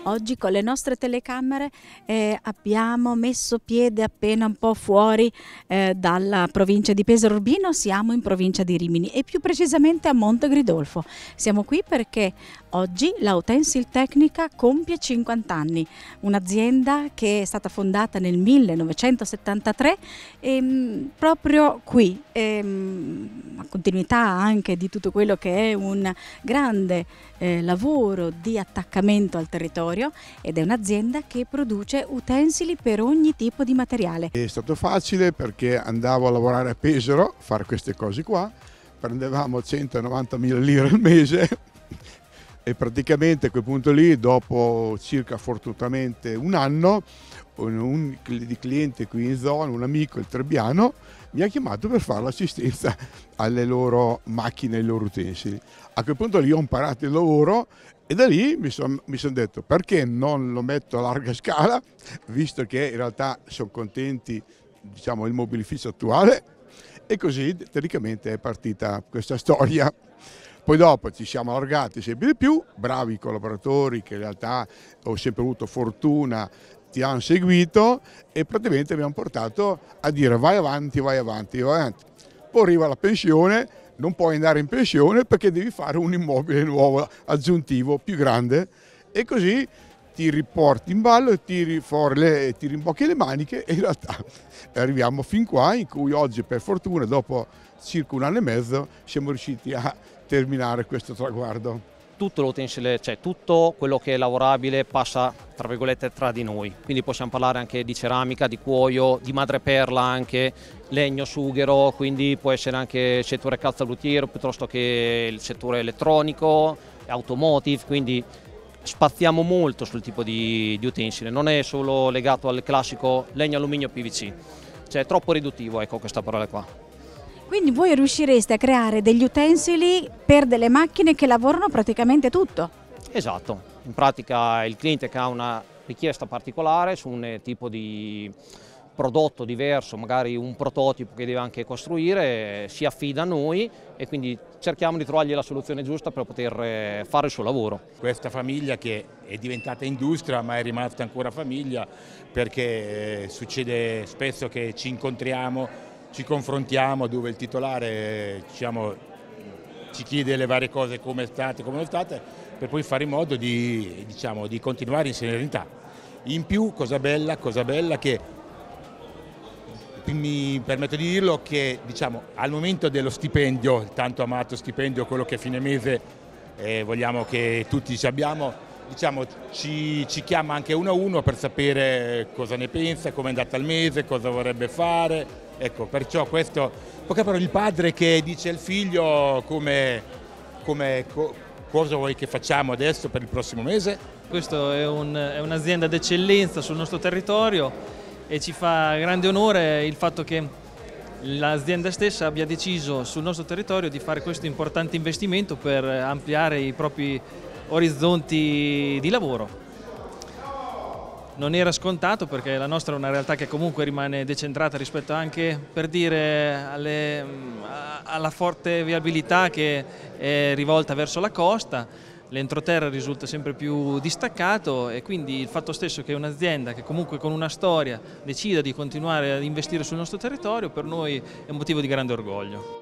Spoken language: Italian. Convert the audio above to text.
Oggi con le nostre telecamere abbiamo messo piede appena un po' fuori dalla provincia di Pesaro Urbino, siamo in provincia di Rimini e più precisamente a Monte Gridolfo. Siamo qui perché oggi la Utensil Tecnica compie 50 anni, un'azienda che è stata fondata nel 1973 proprio qui, a continuità anche di tutto quello che è un grande lavoro di attaccamento al territorio, ed è un'azienda che produce utensili per ogni tipo di materiale. È stato facile perché andavo a lavorare a Pesaro a fare queste cose qua, prendevamo 190.000 lire al mese e praticamente a quel punto lì, dopo circa fortunatamente un anno, un cliente qui in zona, un amico, il Trebbiano, mi ha chiamato per fare l'assistenza alle loro macchine, ai loro utensili. A quel punto lì ho imparato il lavoro e da lì mi son detto perché non lo metto a larga scala, visto che in realtà sono contenti, diciamo, il mobilificio attuale, e così teoricamente è partita questa storia. Poi dopo ci siamo allargati sempre di più, bravi collaboratori che in realtà ho sempre avuto fortuna, ti hanno seguito e praticamente abbiamo portato a dire vai avanti, vai avanti, vai avanti. Poi arriva la pensione, non puoi andare in pensione perché devi fare un immobile nuovo, aggiuntivo, più grande, e così ti riporti in ballo e tiri fuori ti rimbocchi le maniche e in realtà arriviamo fin qua in cui oggi per fortuna dopo circa un anno e mezzo siamo riusciti a terminare questo traguardo. Tutto l'utensile, cioè tutto quello che è lavorabile passa tra virgolette tra di noi, quindi possiamo parlare anche di ceramica, di cuoio, di madreperla anche, legno, sughero, quindi può essere anche il settore calzalutiero piuttosto che il settore elettronico, automotive, quindi spaziamo molto sul tipo di utensile, non è solo legato al classico legno, alluminio, PVC, cioè è troppo riduttivo, ecco, questa parola qua. Quindi voi riuscireste a creare degli utensili per delle macchine che lavorano praticamente tutto? Esatto, in pratica il cliente che ha una richiesta particolare su un tipo di prodotto diverso, magari un prototipo che deve anche costruire, si affida a noi e quindi cerchiamo di trovargli la soluzione giusta per poter fare il suo lavoro. Questa famiglia che è diventata industria ma è rimasta ancora famiglia, perché succede spesso che ci incontriamo, ci confrontiamo, dove il titolare ci chiede le varie cose come state, come non state, per poi fare in modo di continuare in serenità. In più, cosa bella che mi permetto di dirlo, che al momento dello stipendio, il tanto amato stipendio, quello che a fine mese vogliamo che tutti ci abbiamo, ci chiama anche uno a uno per sapere cosa ne pensa, come è andata il mese, cosa vorrebbe fare. Ecco, perciò questo, poche parole, il padre che dice al figlio cosa vuoi che facciamo adesso per il prossimo mese. Questo è un'azienda d'eccellenza sul nostro territorio e ci fa grande onore il fatto che l'azienda stessa abbia deciso sul nostro territorio di fare questo importante investimento per ampliare i propri orizzonti di lavoro. Non era scontato perché la nostra è una realtà che comunque rimane decentrata rispetto anche, per dire, alla forte viabilità che è rivolta verso la costa. L'entroterra risulta sempre più distaccato e quindi il fatto stesso che un'azienda che comunque con una storia decida di continuare ad investire sul nostro territorio per noi è un motivo di grande orgoglio.